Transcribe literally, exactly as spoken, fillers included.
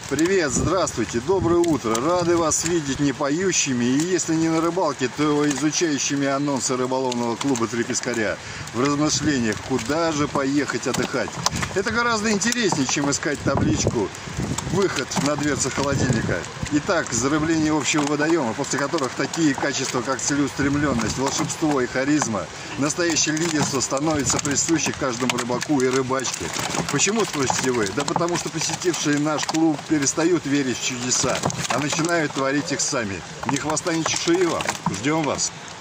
Привет, здравствуйте, доброе утро. Рады вас видеть не поющими и, если не на рыбалке, то изучающими анонсы рыболовного клуба «Три пескаря» в размышлениях, куда же поехать отдыхать. Это гораздо интереснее, чем искать табличку «Выход» на дверце холодильника. Итак, зарыбление общего водоема, после которых такие качества, как целеустремленность, волшебство и харизма, настоящее лидерство становится присуще каждому рыбаку и рыбачке. Почему, спросите вы? Да потому что посетившие наш клуб перестают верить в чудеса, а начинают творить их сами. Ни хвоста, ни чешуи вам. Ждем вас.